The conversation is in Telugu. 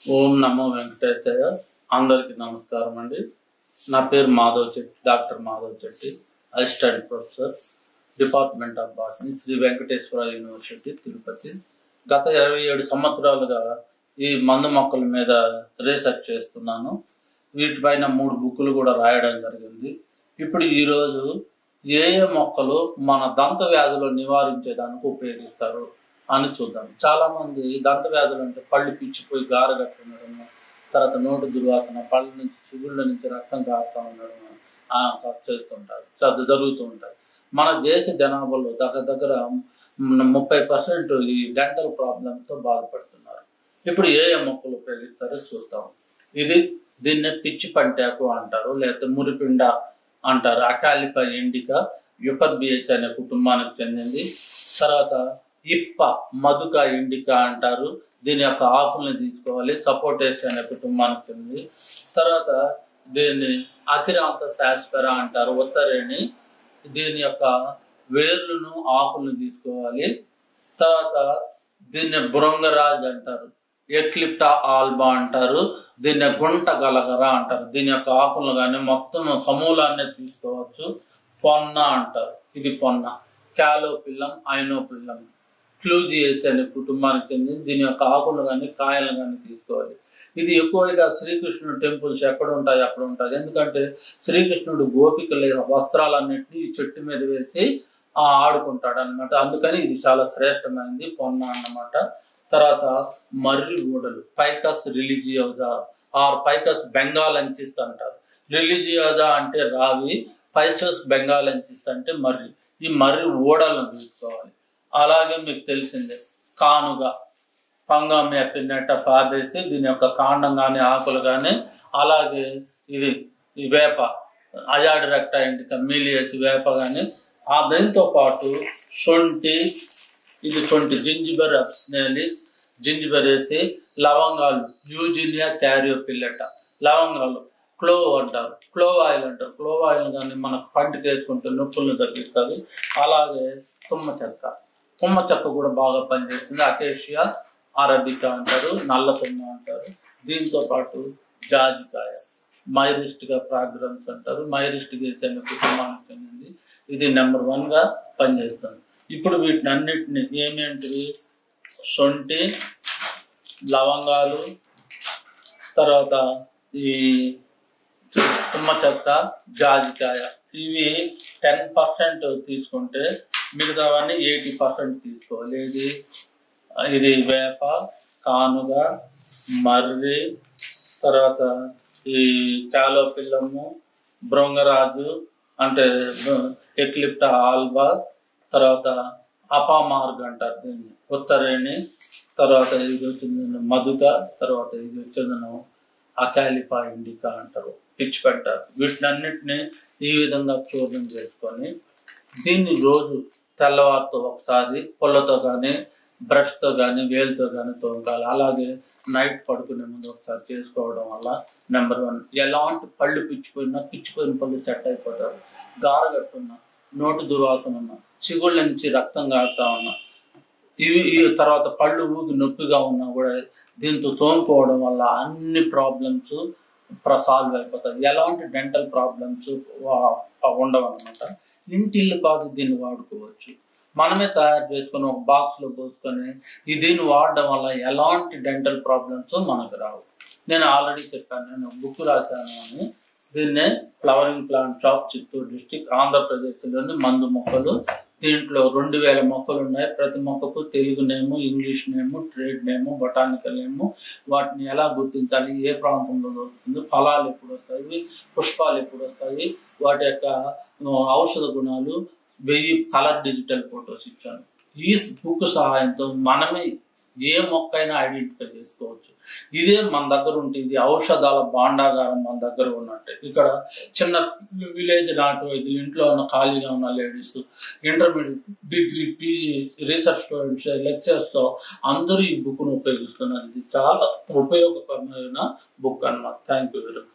ఓం నమో వెంకటేశయ్య. అందరికీ నమస్కారం అండి. నా పేరు Madhav Chetty, doctor Madhav Chetty, assistant professor, department of botany, Sri Venkateswara university, Tirupati. గత 27 సంవత్సరాలుగా ఈ మందు మొక్కల మీద రీసెర్చ్ చేస్తున్నాను. వీటిపైన 3 బుక్కులు కూడా రాయడం జరిగింది. ఇప్పుడు ఈరోజు ఏ మొక్కలు మన దంత వ్యాధులు నివారించేదానికి ఉపయోగిస్తారు అని చూద్దాం. చాలా మంది దంత వ్యాధులు అంటే పళ్ళు పిచ్చిపోయి గారగట్టు ఉండడము, తర్వాత నోటు దుర్వాసన, పళ్ళ నుంచి చిగుళ్ళ నుంచి రక్తం కారుతూ ఉండడం చేస్తుంటారు, జరుగుతూ ఉంటాయి. మన దేశ జనాభాలో దగ్గర 30% ఈ డెంటల్ ప్రాబ్లంతో బాధపడుతున్నారు. ఇప్పుడు ఏ మొక్కలు ఉపయోగిస్తారో చూస్తాం. దీన్ని పిచ్చి పంటాకు అంటారు, లేకపోతే మురిపిండ అంటారు. అకాలిపా ఇండికా యుపర్బియస్ అనే కుటుంబానికి చెందింది. తర్వాత ఇప్ప మధుక ఇండికా అంటారు. దీని యొక్క ఆకుల్ని తీసుకోవాలి. సపోటేస్ అనే కుటుంబానికి చెందింది. తర్వాత దీన్ని అకిరాంత శాస్పెరా అంటారు, ఉత్తరేణి. దీని యొక్క వేర్లను ఆకులను తీసుకోవాలి. తర్వాత దీన్ని బృంగరాజ్ అంటారు, ఎక్లిప్టా ఆల్బా అంటారు. దీన్ని గుంట గలగర అంటారు. దీని యొక్క ఆకులను కానీ మొత్తం సమూలాన్ని తీసుకోవచ్చు. పొన్న అంటారు, ఇది పొన్న. క్యాలోపిల్లం, ఐనోపిల్లం, క్లూజియేస్ అనే కుటుంబానికి చెందింది. దీని యొక్క ఆకులు కానీ కాయలు కానీ తీసుకోవాలి. ఇది ఎక్కువగా శ్రీకృష్ణుడు టెంపుల్స్ ఎక్కడ ఉంటాయి అక్కడ ఉంటుంది. ఎందుకంటే శ్రీకృష్ణుడు గోపికల వస్త్రాలన్నింటినీ ఈ చెట్టు మీద వేసి ఆడుకుంటాడు అనమాట. అందుకని ఇది చాలా శ్రేష్టమైనది, పొన్న అన్నమాట. తర్వాత మర్రి ఊడలు, పైకస్ రిలిజియోజా ఆర్ పైకస్ బెంగాలెన్సిస్ అంటారు. రిలిజియోజా అంటే రావి, పైకస్ బెంగాలెన్సిస్ అంటే మర్రి. ఈ మర్రి ఊడలను తీసుకోవాలి. అలాగే మీకు తెలిసిందే కానుగ, పంగమ్య పిన్నెట్ట పాదేసి దీని యొక్క కాండం కానీ ఆకులు కానీ. అలాగే ఇది వేప, అజాడిరెక్టా ఇండికా మిలియస్ వేప కానీ. దీంతో పాటు శొంఠి, ఇది శొంఠి, జింజిబర్ అబ్స్నేలిస్, జింజిబర్ వేసి లవంగాలు, యూజినియా క్యారియోపిల్లెట లవంగాలు, క్లోవ్ అంటారు, క్లోవ్ ఆయిల్ అంటారు. క్లోవ్ ఆయిల్ కానీ మనకు పంటికి వేసుకుంటే నొప్పులను తగ్గిస్తారు. అలాగే తుమ్మ చెక్క కూడా బాగా పనిచేస్తుంది. అకేషియా అరబికా అంటారు, నల్ల తుమ్మ అంటారు. దీంతో పాటు జాజికాయ, మైరిస్టిగా ఫ్రాగ్రెన్స్ అంటారు, మైరిస్టిగేస్ అనే కుటుంబానికి చెందింది. ఇది నెంబర్ 1గా పనిచేస్తుంది. ఇప్పుడు వీటిని అన్నిటిని ఏమేంటివి, శొంఠి, లవంగాలు, తర్వాత ఈ తుమ్మ చెక్క, జాజికాయ, ఇవి 10% తీసుకుంటే మిగతావన్నీ 80% తీసుకోవాలి. ఇది వేప, కానుగ, మర్రి, తర్వాత ఈ క్యాలోపిల్లము, బృంగరాజు అంటే ఎక్లిప్టా ఆల్బా, తర్వాత అపామార్గ్ అంటారు దీన్ని, ఉత్తరేణి. తర్వాత ఇది వచ్చింది మధుక. తర్వాత ఇది వచ్చింది అకాలిపా ఇండికా అంటారు, పిచ్చి పెట్టారు. వీటినన్నిటిని ఈ విధంగా చూర్ణం చేసుకొని దీన్ని రోజు తెల్లవారితో ఒకసారి పొల్లతో కానీ బ్రష్తో కానీ వేలుతో కానీ తోముకోవాలి. అలాగే నైట్ పడుకునే ముందు ఒకసారి చేసుకోవడం వల్ల నెంబర్ 1 ఎలాంటి పళ్ళు పిచ్చిపోయిన పళ్ళు సెట్ అయిపోతారు. గారగట్టున్నా, నోటు దుర్వాసన ఉన్నా, చిగుళ్ళ నుంచి రక్తం కారుతా ఉన్నా, ఈ తర్వాత పళ్ళు ఊగి నొప్పిగా ఉన్నా కూడా దీంతో తోముకోవడం వల్ల అన్ని ప్రాబ్లమ్స్ సాల్వ్ అయిపోతాయి. ఎలాంటి డెంటల్ ప్రాబ్లమ్స్ ఉండవు అనమాట. ఇంటిల్లు కాదు, దీన్ని వాడుకోవచ్చు. మనమే తయారు చేసుకొని ఒక బాక్స్లో పోసుకొని దీన్ని వాడడం వల్ల ఎలాంటి డెంటల్ ప్రాబ్లమ్స్ మనకు రావు. నేను ఆల్రెడీ చెప్పాను, నేను బుక్ రాశాను అని. దీన్నే flowering plant shop, Chittoor district, ఆంధ్రప్రదేశ్లోని మందు మొక్కలు. దీంట్లో 2000 మొక్కలు ఉన్నాయి. ప్రతి మొక్కకు Telugu name, English name, trade name, botanical name. వాటిని ఎలా గుర్తించాలి, ఏ ప్రాంతంలో దొరుకుతుంది, ఫలాలు ఎప్పుడు వస్తాయి, పుష్పాలు ఎప్పుడు వస్తాయి, వాటి యొక్క ఔషధ గుణాలు, 1000 కలర్ డిజిటల్ ఫొటోస్ ఇచ్చాను. ఈ బుక్ సహాయంతో మనమే ఏ మొక్క అయినా ఐడెంటిఫై చేసుకోవచ్చు. ఇదే మన దగ్గర ఉంటే ఇది ఔషధాల భాండాగారం మన దగ్గర ఉన్నట్టే. ఇక్కడ చిన్న విలేజ్ నాటు వైద్యులు, ఇంట్లో ఉన్న ఖాళీగా ఉన్న ladies, intermediate, degree, PG, research students, లెక్చర్స్తో అందరూ ఈ బుక్ను ఉపయోగిస్తున్నారు. ఇది చాలా ఉపయోగకరమైన బుక్ అన్నమాట. Thank you very much.